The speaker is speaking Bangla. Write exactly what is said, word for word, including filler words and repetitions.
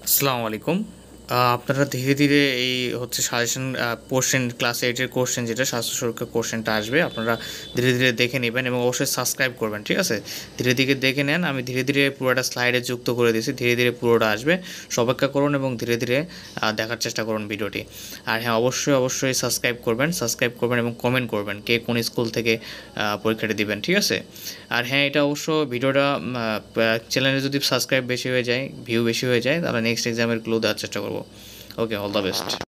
আসসালামু আলাইকুম। আ আপনারা ধীরে, ধীরে এই হচ্ছে সাজেশন আ কোশ্চেন ক্লাস এইট এর কোশ্চেন যেটা স্বাস্থ্য সুরক্ষা কোশ্চেনটা আসবে, আপনারা ধীরে, ধীরে দেখে নিবেন এবং অবশ্যই সাবস্ক্রাইব করবেন, ঠিক আছে? ধীরে, ধীরে দেখে নেন। আমি ধীরে, ধীরে পুরোটা স্লাইডে যুক্ত করে দিয়েছি। ধীরে, ধীরে পুরোটা আসবে। সো অপেক্ষা করুন এবং ধীরে, ধীরে আ দেখার চেষ্টা করুন ভিডিওটি। আর হ্যাঁ, অবশ্যই, অবশ্যই সাবস্ক্রাইব করবেন, সাবস্ক্রাইব করবেন এবং কমেন্ট করবেন কে কোন স্কুল থেকে আ পরীক্ষাটি দিবেন, ঠিক আছে? আর হ্যাঁ, এটা অবশ্য ভিডিওটা আ চ্যানেলে যদি সাবস্ক্রাইব বেশি হয়ে যায়, ভিউ বেশি হয়ে যায়, তাহলে নেক্সট এক্সামের ক্লু দেওয়ার চেষ্টা করব। Okay, all the best.